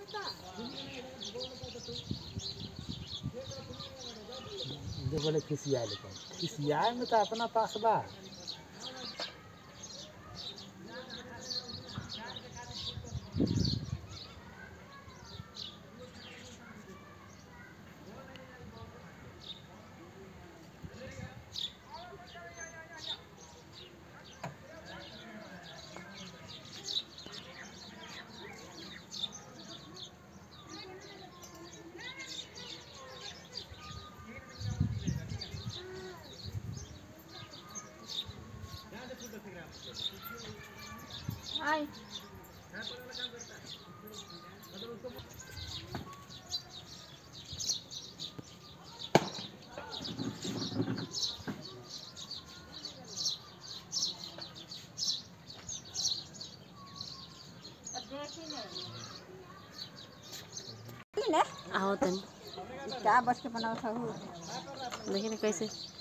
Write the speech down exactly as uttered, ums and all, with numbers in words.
बोले खिसिया लेकिन खिसियाए में तो अपना पास बा। Ay. आओ तनी क्या बस के बनाओ था देखिए कैसे